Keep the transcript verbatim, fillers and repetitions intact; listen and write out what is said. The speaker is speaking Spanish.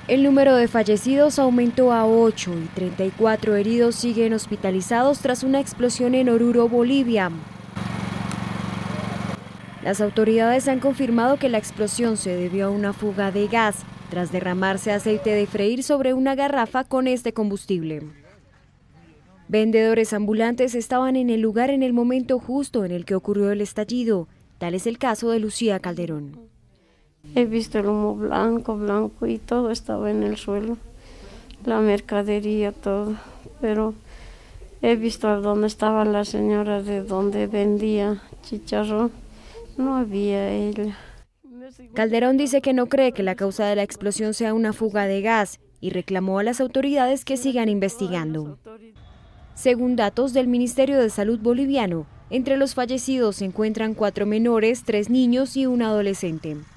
El número de fallecidos aumentó a ocho y treinta y cuatro heridos siguen hospitalizados tras una explosión en Oruro, Bolivia. Las autoridades han confirmado que la explosión se debió a una fuga de gas, tras derramarse aceite de freír sobre una garrafa con este combustible. Vendedores ambulantes estaban en el lugar en el momento justo en el que ocurrió el estallido. Tal es el caso de Lucía Calderón. He visto el humo blanco, blanco y todo estaba en el suelo, la mercadería, todo, pero he visto a dónde estaba la señora de donde vendía chicharrón, no había ella. Calderón dice que no cree que la causa de la explosión sea una fuga de gas y reclamó a las autoridades que sigan investigando. Según datos del Ministerio de Salud boliviano, entre los fallecidos se encuentran cuatro menores, tres niños y un adolescente.